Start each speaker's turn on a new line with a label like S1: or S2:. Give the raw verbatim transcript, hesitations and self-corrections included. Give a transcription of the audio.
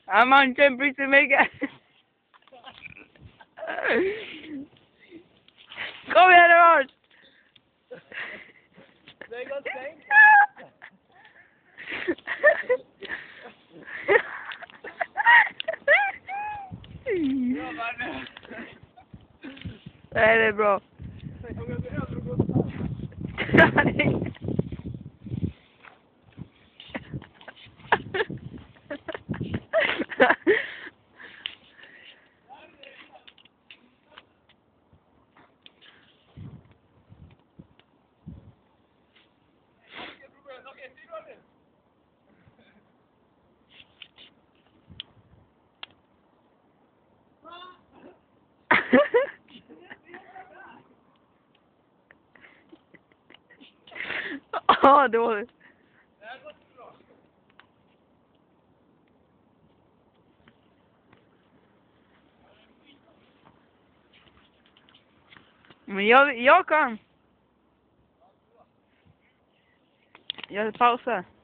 S1: I'm on temporary to make it. Kom igen Lars!
S2: Det är gott tänkt. Bra, Marne.
S1: Nej, det är bra. Ja, dåligt. Men jag, jag kan. Jag pausar.